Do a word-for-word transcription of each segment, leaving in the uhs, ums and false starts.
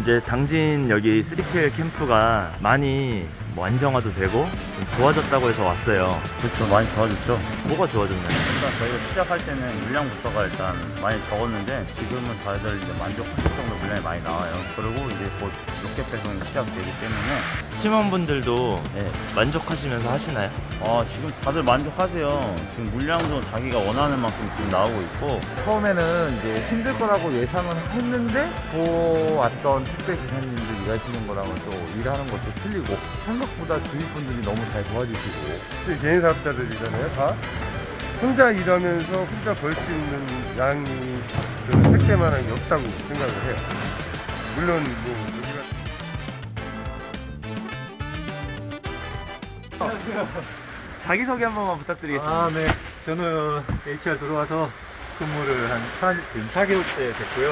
이제 당진 여기 쓰리피엘 캠프가 많이 뭐 안정화도 되고 좀 좋아졌다고 해서 왔어요. 그렇죠. 많이 좋아졌죠. 뭐가 좋아졌나요? 일단 저희가 시작할 때는 물량부터가 일단 많이 적었는데 지금은 다들 이제 만족하실 정도 물량이 많이 나와요. 그리고 이제 곧 로켓 배송이 시작되기 때문에 팀원분들도 네. 만족하시면서 하시나요? 아, 지금 다들 만족하세요. 지금 물량도 자기가 원하는 만큼 지금 나오고 있고. 처음에는 이제 힘들 거라고 예상은 했는데 보았던 택배 기사님들 일하시는 거랑은 또 일하는 것도 틀리고 생각보다 주위 분들이 너무 잘 도와주시고. 개인 사업자들이잖아요. 다 혼자 일하면서 혼자 벌 수 있는 양이 그 택배만한 게 없다고 생각을 해요. 물론 뭐 자기소개 한 번만 부탁드리겠습니다. 아, 네. 저는 에이치알 들어와서 근무를 한 사, 지금 사 개월째 됐고요.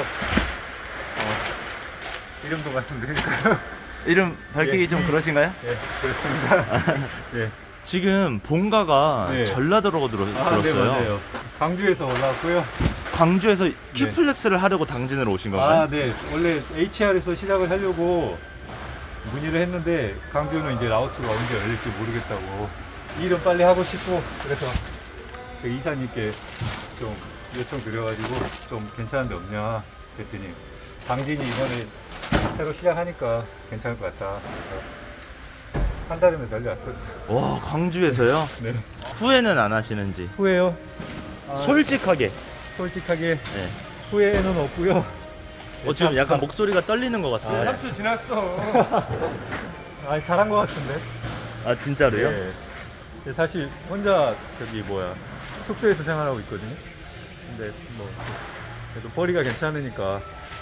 어, 이름도 말씀드릴까요? 이름 밝히기 예. 좀 그러신가요? 네, 그렇습니다. 네. 지금 본가가 네. 전라도라고 들어, 아, 들었어요. 네, 맞아요. 광주에서 올라왔고요. 광주에서 키플렉스를 하려고 당진으로 오신 건가요? 아, 네. 원래 에이치알에서 시작을 하려고 문의를 했는데 광주는 이제 라우트가 언제 열릴지 모르겠다고 일은 빨리 하고 싶고 그래서 그 이사님께 좀 요청 드려가지고 좀 괜찮은 데 없냐 그랬더니 당진이 이번에 새로 시작하니까 괜찮을 것 같다. 그래서 한 달이면 달려왔어요. 와, 광주에서요? 네. 후회는 안 하시는지? 후회요? 아, 솔직하게. 솔직하게 네. 후회는 없고요. 어, 지금 약간 목소리가 떨리는 것 같아요. 삼 주 지났어. 아, 잘한 것 같은데. 아, 진짜로요? 네. 근데 사실 혼자 저기 뭐야 숙소에서 생활하고 있거든요. 근데 뭐 그래도 벌이가 괜찮으니까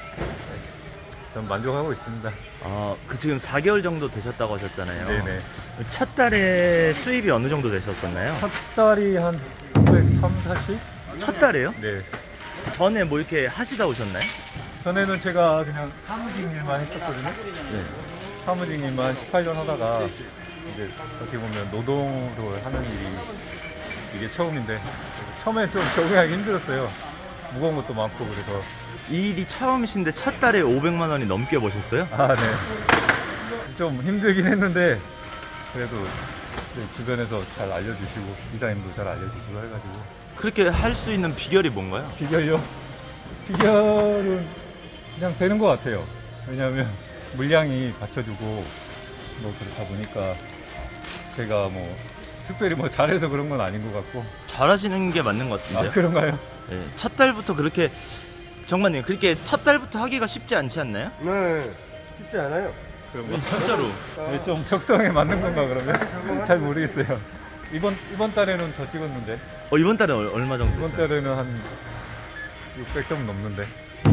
전 만족하고 있습니다. 아, 그 지금 사 개월 정도 되셨다고 하셨잖아요. 네네. 첫 달에 수입이 어느 정도 되셨었나요? 첫 달이 한 백삼, 사십? 첫 달에요? 네. 전에 뭐 이렇게 하시다 오셨나요? 전에는 제가 그냥 사무직 일만 했었거든요. 네. 사무직 일만 십팔 년 하다가 이제 어떻게 보면 노동으로 하는 일이 이게 처음인데 처음에 좀 적응하기 힘들었어요. 무거운 것도 많고 그래서. 이 일이 처음이신데 첫 달에 오백만 원이 넘게 버셨어요? 아, 네. 좀 힘들긴 했는데 그래도 주변에서 잘 알려주시고 이사님도 잘 알려주시고 해가지고. 그렇게 할 수 있는 비결이 뭔가요? 비결요? 비결은 그냥 되는 것 같아요. 왜냐하면 물량이 받쳐주고 뭐 그렇다 보니까 제가 뭐 특별히 뭐 잘해서 그런 건 아닌 것 같고. 잘하시는 게 맞는 것 같은데요? 아, 그런가요? 네. 첫 달부터 그렇게 정말요. 그렇게 첫 달부터 하기가 쉽지 않지 않나요? 네, 쉽지 않아요. 그런가? 진짜로. 네, 좀 적성에 맞는 건가 그러면? 잘 모르겠어요. 이번 이번 달에는 더 찍었는데. 어, 이번 달에 얼- 얼마 정도 이번 됐어요? 달에는 한 육백 점 넘는데.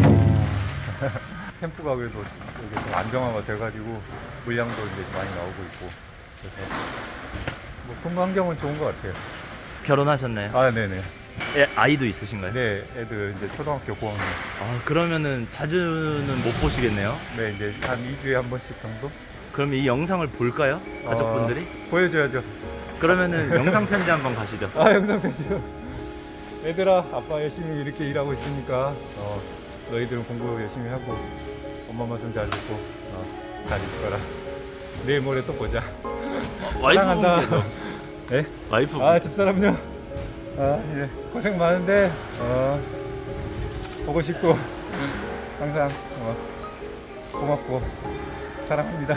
캠프가 그래도 이게 좀 안정화가 돼가지고 물량도 이제 많이 나오고 있고 그래서 뭐 근무 환경은 좋은 것 같아요. 결혼하셨나요? 아, 네네. 애, 아이도 있으신가요? 네, 애들 이제 초등학교 고학년. 아, 그러면은 자주는 못 보시겠네요? 네, 이제 한 이 주에 한 번씩 정도? 그럼 이 영상을 볼까요? 가족분들이? 어, 보여줘야죠. 그러면은 영상 편지 한번 가시죠. 아, 영상 편지요. 얘들아, 아빠 열심히 이렇게 일하고 있으니까 어, 너희들은 공부 열심히 하고 엄마 말씀 잘 듣고 어, 잘 있거라. 내일 모레 또 보자. 사랑한다. 와이프분께도. 네? 와이프분. 아, 집사람요. 아, 예. 고생 많은데 어, 보고 싶고 항상 어, 고맙고 사랑합니다.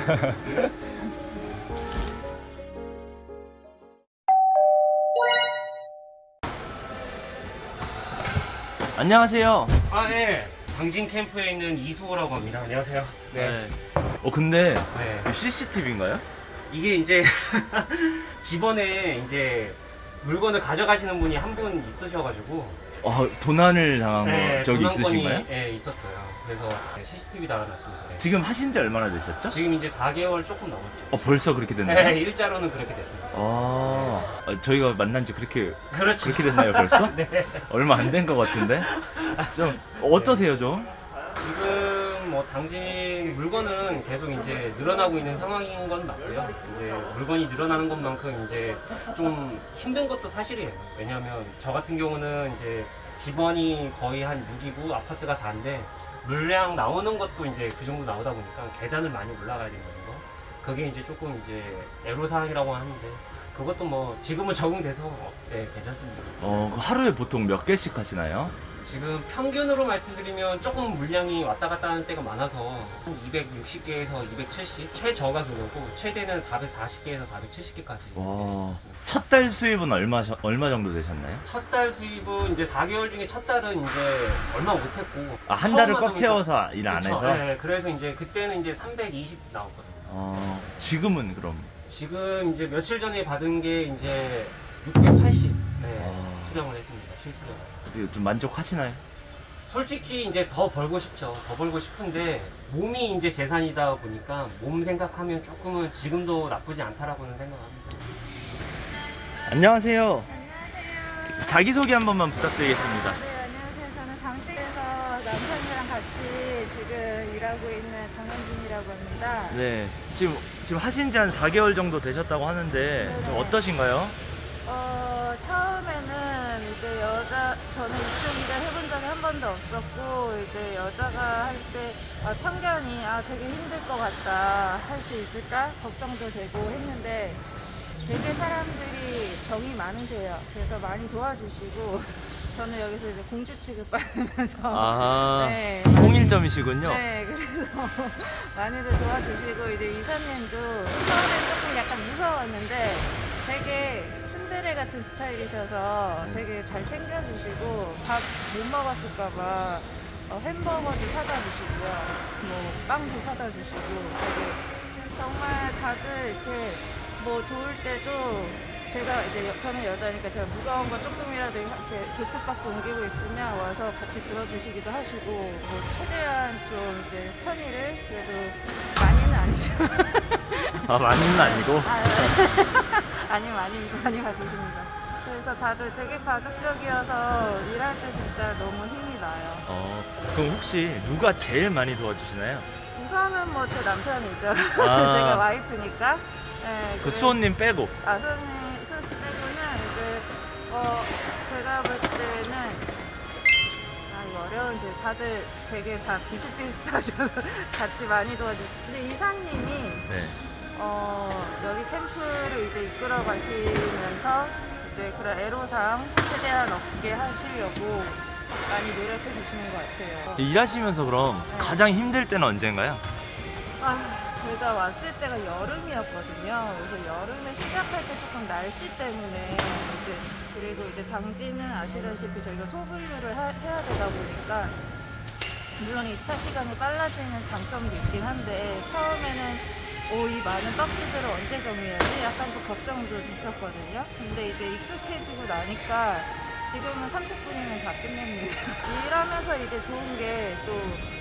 안녕하세요. 아, 네. 당진 캠프에 있는 이수호라고 합니다. 안녕하세요. 네. 어, 근데 네. 씨씨티비인가요? 이게 이제 집원에 이제 물건을 가져가시는 분이 한 분 있으셔가지고 어, 도난을 당한 네, 거 적이 도난건이, 있으신가요? 네, 있었어요. 그래서 씨씨티비 달아놨습니다. 네. 지금 하신 지 얼마나 되셨죠? 지금 이제 사 개월 조금 넘었죠. 어, 벌써 그렇게 됐나요? 네, 일자로는 그렇게 됐습니다. 아, 어, 저희가 만난 지 그렇게 그렇죠. 그렇게 됐나요, 벌써? 네. 얼마 안 된 것 같은데. 좀 어떠세요, 좀? 지금 뭐 당진 물건은 계속 이제 늘어나고 있는 상황인 건 맞고요. 이제 물건이 늘어나는 것만큼 이제 좀 힘든 것도 사실이에요. 왜냐하면 저 같은 경우는 이제 집원이 거의 한 육이고 아파트가 사인데 물량 나오는 것도 이제 그 정도 나오다 보니까 계단을 많이 올라가야 된다는 거. 그게 이제 조금 이제 애로사항이라고 하는데 그것도 뭐 지금은 적응돼서 네, 괜찮습니다. 어, 그 하루에 보통 몇 개씩 하시나요? 지금 평균으로 말씀드리면 조금 물량이 왔다 갔다 하는 때가 많아서 한 이백육십 개에서 이백칠십, 최저가 그거고 최대는 사백사십 개에서 사백칠십 개까지 와, 있었습니다. 첫 달 수입은 얼마 셔- 얼마 정도 되셨나요? 첫 달 수입은 이제 사 개월 중에 첫 달은 이제 얼마 못했고 아, 한 처음 달을 꽉 하다 보니까- 채워서 일 안 그쵸, 해서? 네, 그래서 이제 그때는 이제 삼백이십 나왔거든요. 어, 지금은 그럼? 지금 이제 며칠 전에 받은 게 이제 육백팔십 네, 와. 수령을 했습니다. 실수령. 어떻게 좀 만족하시나요? 솔직히 이제 더 벌고 싶죠. 더 벌고 싶은데 몸이 이제 재산이다 보니까 몸 생각하면 조금은 지금도 나쁘지 않다라고는 생각합니다. 안녕하세요. 안녕하세요. 자기소개 한 번만 부탁드리겠습니다. 네, 안녕하세요. 저는 당직에서 남편이랑 같이 지금 일하고 있는 장현진이라고 합니다. 네, 지금 지금 하신 지 한 사 개월 정도 되셨다고 하는데 좀 네네. 어떠신가요? 어, 처음에는 이제 여자, 저는 이쪽 일을 해본 적이 한 번도 없었고, 이제 여자가 할 때 아, 편견이 아, 되게 힘들 것 같다, 할 수 있을까? 걱정도 되고 했는데 되게 사람들이 정이 많으세요. 그래서 많이 도와주시고, 저는 여기서 이제 공주 취급받으면서 아, 네, 홍일점이시군요. 네, 그래서 많이들 도와주시고 이제 이사님도 처음엔 조금 약간 무서웠는데 되게 츤데레 같은 스타일이셔서 되게 잘 챙겨주시고 밥 못 먹었을까봐 어, 햄버거도 사다 주시고요, 뭐 빵도 사다 주시고 되게 정말 다들 이렇게 뭐 도울 때도 제가 이제 여, 저는 여자니까 제가 무거운 거 조금이라도 이렇게 도트박스 옮기고 있으면 와서 같이 들어주시기도 하시고 뭐 최대한 좀 이제 편의를 그래도 많이는 아니지만 아, 많이는 아니고. 아, 아니 많이 많이 봐주십니다. 그래서 다들 되게 가족적이어서 일할 때 진짜 너무 힘이 나요. 어, 그럼 혹시 누가 제일 많이 도와주시나요? 우선은 뭐 제 남편이죠. 아. 제가 와이프니까. 네, 그 그래- 수호님 빼고. 아, 선생님, 선생님 빼고는 이제, 어, 제가 볼 때는, 아, 이거 어려운지 다들 되게 다 비슷비슷하셔서 같이 많이 도와주세요. 근데 이사님이, 네. 어, 여기 캠프를 이제 이끌어 가시면서 이제 그런 애로사항 최대한 없게 하시려고 많이 노력해 주시는 것 같아요. 일하시면서 그럼 네. 가장 힘들 때는 언젠가요? 아, 제가 왔을 때가 여름이었거든요. 그래서 여름에 시작할 때 조금 날씨 때문에 이제 그리고 이제 당진은 아시다시피 저희가 소분류를 하- 해야 되다 보니까 물론 이 차 시간이 빨라지는 장점도 있긴 한데 처음에는 오, 이 많은 박스들을 언제 정리하지? 약간 좀 걱정도 됐었거든요. 근데 이제 익숙해지고 나니까 지금은 삼십 분이면 다 끝냅니다. 일하면서 이제 좋은 게 또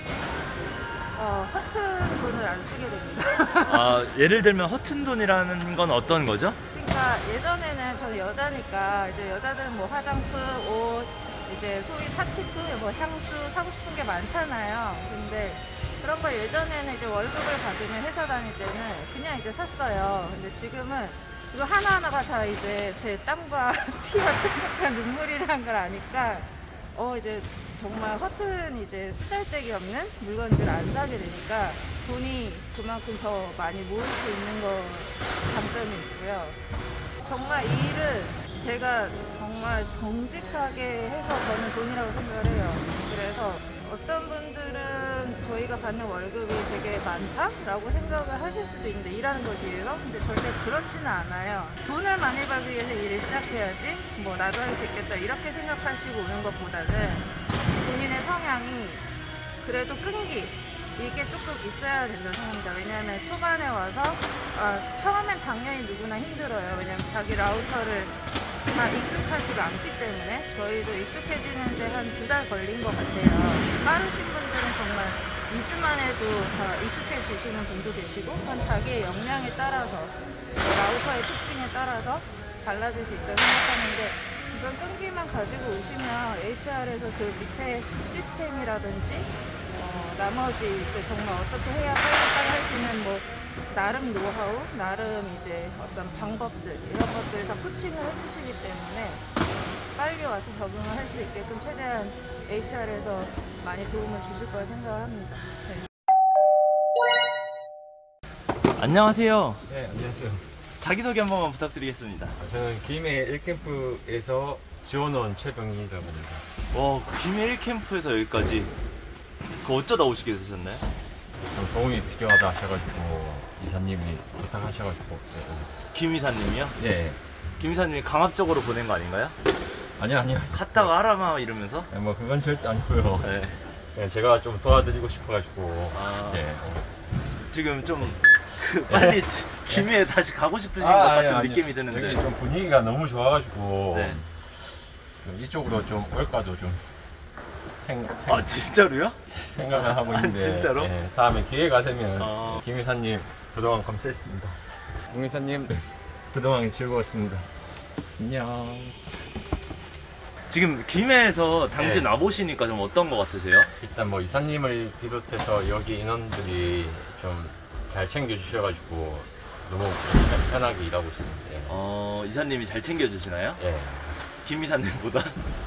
어, 허튼 돈을 안 쓰게 됩니다. 아, 예를 들면 허튼 돈이라는 건 어떤 거죠? 그러니까 예전에는 저는 여자니까 이제 여자들은 뭐 화장품, 옷, 이제 소위 사치품, 뭐 향수 사고 싶은 게 많잖아요. 근데 그런 걸 예전에는 이제 월급을 받으면 회사 다닐 때는 그냥 이제 샀어요. 근데 지금은 이거 하나하나가 다 이제 제 땀과 피와 땀과 눈물이란 걸 아니까 어 이제 정말 허튼 이제 쓰잘데기 없는 물건들을 안 사게 되니까 돈이 그만큼 더 많이 모을 수 있는 거 장점이 있고요. 정말 이 일은 제가 정말 정직하게 해서 버는 돈이라고 생각을 해요. 그래서 어떤 분들은 저희가 받는 월급이 되게 많다라고 생각을 하실 수도 있는데 일하는 거에 비해서 근데 절대 그렇지는 않아요. 돈을 많이 벌기 위해서 일을 시작해야지 뭐 나도 할 수 있겠다 이렇게 생각하시고 오는 것보다는 본인의 성향이 그래도 끈기 이게 조금 있어야 된다고 생각합니다. 왜냐하면 초반에 와서 아, 처음엔 당연히 누구나 힘들어요. 왜냐하면 자기 라우터를 다 익숙하지가 않기 때문에 저희도 익숙해지는데 한 두 달 걸린 것 같아요. 빠르신 분들은 정말 이 주만 해도 다 익숙해지시는 분도 계시고 한 자기의 역량에 따라서 라우터의 특징에 따라서 달라질 수 있다고 생각하는데 우선 끈기만 가지고 오시면 에이치알에서 그 밑에 시스템이라든지 어, 나머지 이제 정말 어떻게 해야 빨리빨리 할 수 있는 뭐 나름 노하우, 나름 이제 어떤 방법들 이런 것들을 다 코칭을 해주시기 때문에 빨리 와서 적응을 할 수 있게끔 최대한 에이치알에서 많이 도움을 주실 거라 생각을 합니다. 네. 안녕하세요. 네, 안녕하세요. 자기소개 한 번만 부탁드리겠습니다. 저는 김해 일 캠프에서 지원원 최병희라고 합니다. 와, 김해 일 캠프에서 여기까지 그 어쩌다 오시게 되셨나요? 좀 도움이 필요하다 하셔가지고 이사님이 부탁하셔가지고. 김 이사님이요? 예. 김 이사님이 강압적으로 보낸 거 아닌가요? 아니요, 아니요. 갔다가 하라마 이러면서? 네, 뭐 그건 절대 아니고요. 네. 네, 제가 좀 도와드리고 싶어가지고. 아. 네. 지금 좀 그 빨리 김해에 다시 가고 싶으신 것 아, 같은 아니, 아니. 느낌이 드는데. 여기 좀 분위기가 너무 좋아가지고. 네. 좀 이쪽으로 좀 올까도 좀 생, 생, 아 진짜로요? 생각을 하고 있는데. 아, 진짜로? 네, 다음에 기회가 되면 어. 김 이사님 그동안 감사했습니다. 김 이사님 그동안 즐거웠습니다. 안녕. 지금 김해에서 당진 네. 와보시니까 좀 어떤 거 같으세요? 일단 뭐 이사님을 비롯해서 여기 인원들이 좀 잘 챙겨주셔가지고 너무 편하게 일하고 있습니다. 어, 이사님이 잘 챙겨주시나요? 예. 김 이사님보다?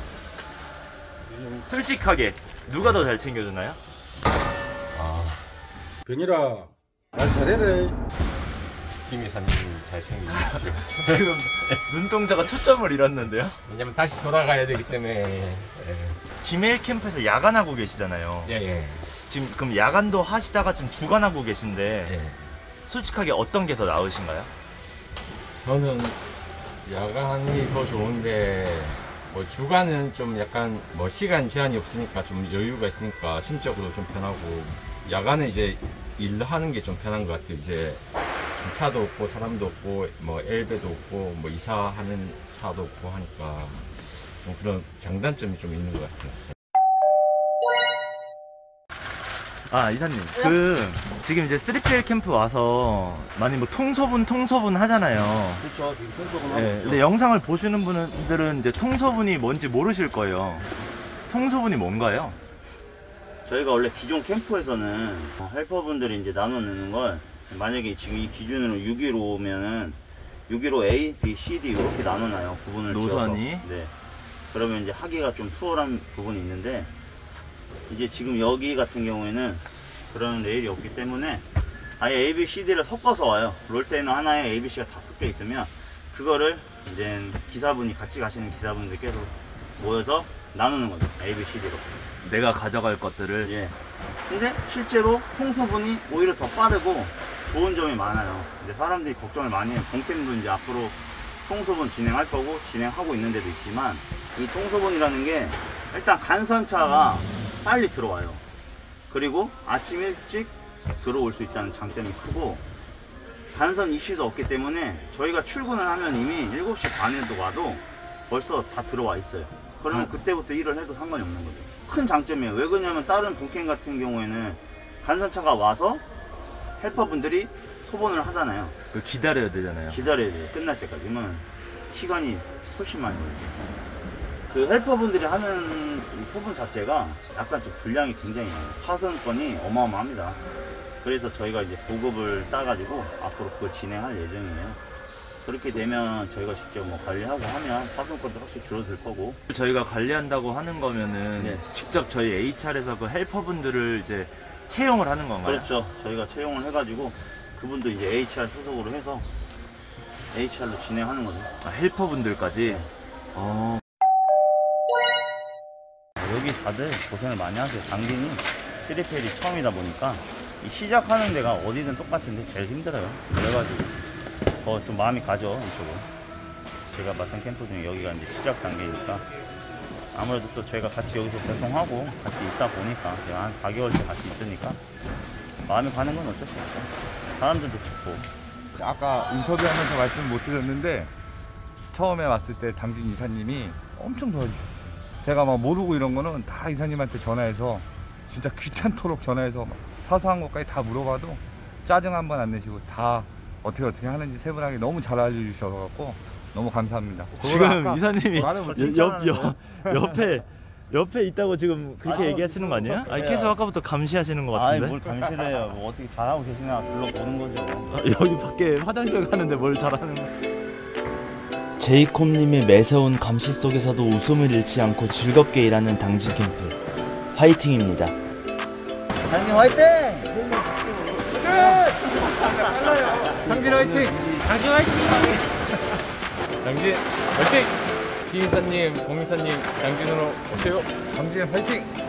솔직하게 누가 더 잘 챙겨주나요? 아, 병이라 말 잘해래. 김 이사님이 잘 챙겨주시죠. 지금 눈동자가 초점을 잃었는데요? 왜냐면 다시 돌아가야 되기 때문에. 예. 김해 캠프에서 야간하고 계시잖아요. 예, 예. 지금 그럼 야간도 하시다가 지금 주간하고 계신데 예. 솔직하게 어떤 게 더 나으신가요? 저는 야간이 더 좋은데 뭐 주간은 좀 약간 뭐 시간 제한이 없으니까 좀 여유가 있으니까 심적으로 좀 편하고 야간은 이제 일하는 게 좀 편한 것 같아요. 이제 좀 차도 없고 사람도 없고 뭐 엘베도 없고 뭐 이사하는 차도 없고 하니까 좀 그런 장단점이 좀 있는 것 같아요. 아 이사님 그 지금 이제 쓰리피엘 캠프 와서 많이 뭐 통소분 통소분 하잖아요. 그렇죠. 지금 통속은 하고 네, 있죠. 근데 영상을 보시는 분들은 이제 통소분이 뭔지 모르실 거예요. 통소분이 뭔가요? 저희가 원래 기존 캠프에서는 헬퍼분들이 이제 나눠내는 걸 만약에 지금 이 기준으로 육 일오 오면은 육 일오 A, B, C, D 이렇게 나눠놔요. 구분을 노선이? 지어서. 네. 그러면 이제 하기가 좀 수월한 부분이 있는데 이제 지금 여기 같은 경우에는 그런 레일이 없기 때문에 아예 A, B, C, D를 섞어서 와요. 롤테이너 하나에 A, B, C가 다 섞여 있으면 그거를 이제 기사분이 같이 가시는 기사분들께서 모여서 나누는 거죠. A, B, C, D로. 내가 가져갈 것들을. 예. 근데 실제로 통소분이 오히려 더 빠르고 좋은 점이 많아요. 근데 사람들이 걱정을 많이 해요. 본캠도 이제 앞으로 통소분 진행할 거고 진행하고 있는 데도 있지만 이 통소분이라는 게 일단 간선차가 빨리 들어와요. 그리고 아침 일찍 들어올 수 있다는 장점이 크고 간선 이슈도 없기 때문에 저희가 출근을 하면 이미 일곱 시 반에도 와도 벌써 다 들어와 있어요. 그러면 그때부터 일을 해도 상관이 없는 거죠. 큰 장점이에요. 왜 그러냐면 다른 본캠 같은 경우에는 간선차가 와서 헬퍼분들이 소분을 하잖아요. 그 기다려야 되잖아요. 기다려야 돼요. 끝날 때까지는 시간이 훨씬 많이 걸려요. 그 헬퍼분들이 하는 이 소분 자체가 약간 좀 분량이 굉장히 많아요. 파손건이 어마어마합니다. 그래서 저희가 이제 보급을 따가지고 앞으로 그걸 진행할 예정이에요. 그렇게 되면 저희가 직접 뭐 관리하고 하면 파손건도 확실히 줄어들 거고. 저희가 관리한다고 하는 거면은 네. 직접 저희 에이치알에서 그 헬퍼분들을 이제 채용을 하는 건가요? 그렇죠. 저희가 채용을 해가지고 그분도 이제 에이치알 소속으로 해서 에이치알로 진행하는 거죠. 아, 헬퍼분들까지? 네. 어. 여기 다들 고생을 많이 하세요. 당진이 쓰리피엘이 처음이다 보니까 이 시작하는 데가 어디든 똑같은데 제일 힘들어요. 그래가지고 더 좀 마음이 가죠, 이쪽은. 제가 맡은 캠프 중에 여기가 이제 시작 단계니까 아무래도 또 저희가 같이 여기서 배송하고 같이 있다 보니까 제가 한 사 개월째 같이 있으니까 마음이 가는 건 어쩔 수 없죠. 사람들도 좋고. 아까 인터뷰하면서 말씀을 못 드렸는데 처음에 왔을 때 당진 이사님이 엄청 도와주셨어요. 제가 막 모르고 이런 거는 다 이사님한테 전화해서 진짜 귀찮도록 전화해서 막 사소한 것까지 다 물어봐도 짜증 한 번 안 내시고 다 어떻게 어떻게 하는지 세분하게 너무 잘 알려주셔서 너무 감사합니다. 지금 이사님이 말을 못 옆, 옆, 옆에 옆에 있다고 지금 그렇게 아유, 얘기하시는 거 아니에요? 아니 그래요. 계속 아까부터 감시하시는 것 아이 같은데. 뭘 감시래요. 뭐 어떻게 잘하고 계시나 둘러보는 거죠. 아, 여기 밖에 화장실 가는데 뭘 잘하는 거. 제이콥님의 매서운 감시 속에서도 웃음을 잃지 않고 즐겁게 일하는 당진 캠프 화이팅입니다. 당진 화이팅! 당진 화이팅! 당신 화이팅! 당진 화이팅! 김 이사님, 봉 이사님, 당진으로 오세요. 당진 화이팅!